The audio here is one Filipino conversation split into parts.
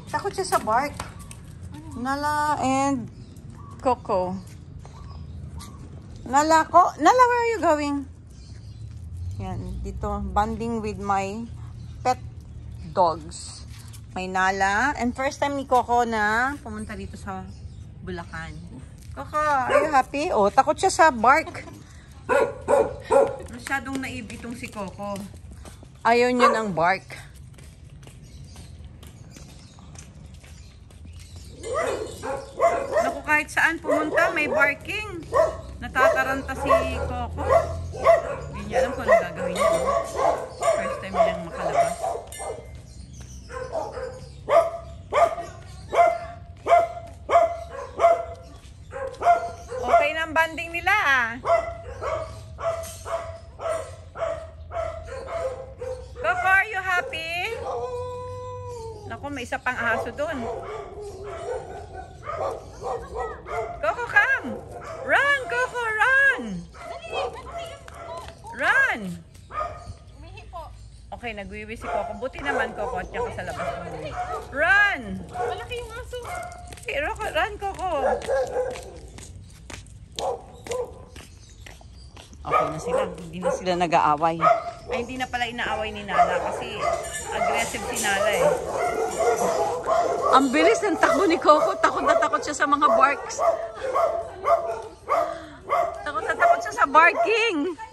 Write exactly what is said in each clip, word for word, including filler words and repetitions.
Takot siya sa bark. Nala and Coco. Nala ko. Nala, where are you going? Yan, dito. Bonding with my pet dogs. May Nala. And first time ni Coco na pumunta dito sa Bulacan. Coco, are you happy? Oh, takot siya sa bark. Masyadong naive itong si Coco. Ayaw niya ng bark. Naku, kahit saan pumunta, may barking. Natataranta si Coco. Hindi niya alam kung ano gagawin niya. First time niyang makalabas. Okay na ang banding nila ah. Coco, are you happy? Naku, may isa pang aso doon. Coco, come! Run, Coco, run! Run! Okay, nagwiwi si Coco. Buti naman, Coco, at saka sa labas mo. Run! Malaki yung aso. Okay, run, Coco. Okay na sila. Hindi na sila nag-aaway. Ay, hindi na pala inaaway ni Nala kasi aggressive si Nala eh. Ang bilis ng takbo ni Coco. Takot na takot siya sa mga barks. Takot na takot siya sa barking.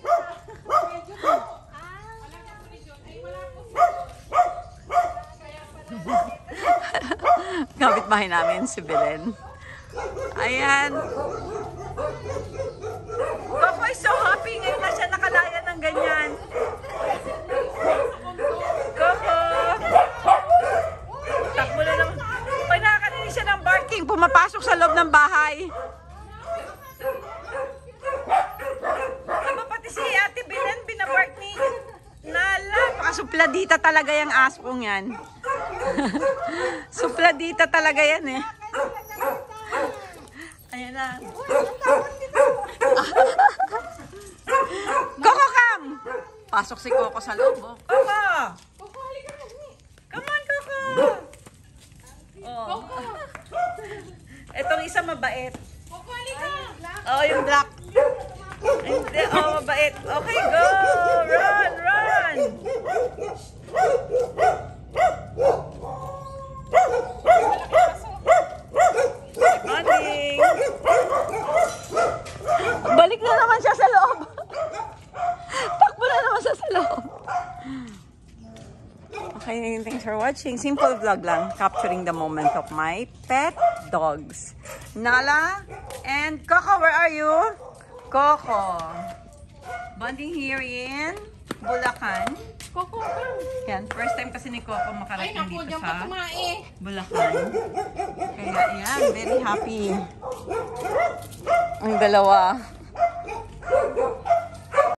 Kapitbahay namin si Belen. Ayan. Coco is so happy. Ngayon na siya nakalaya ng ganyan. Coco! Takbo na naman. Pag nakakarinig siya ng barking, pumapasok sa loob ng bahay. Aba, pati si Ate Belen, binabark ni Nala. Pakasupladita talaga yung aspong yan. Supladita talaga yan eh. Ayan na. Coco, come! Pasok si Coco sa loob. Oh. Coco! Coco, halika na. Come on, Coco! Oh. Coco! Itong isa mabait. Coco, halika. Oh, yung black. Hindi, oh, mabait. Okay, go! Run, run! Morning! Balik na naman siya sa loob. Takbo na naman siya sa loob. Okay, thanks for watching. Simple vlog lang. Capturing the moment of my pet dogs. Nala and Coco, where are you? Coco. Bonding here in Bulacan. Coco, come. Yan, first time kasi ni Coco Ay, makarating naku, dito diyan pa sa tumae. Bulacan. Kaya yan, very happy. Ang dalawa.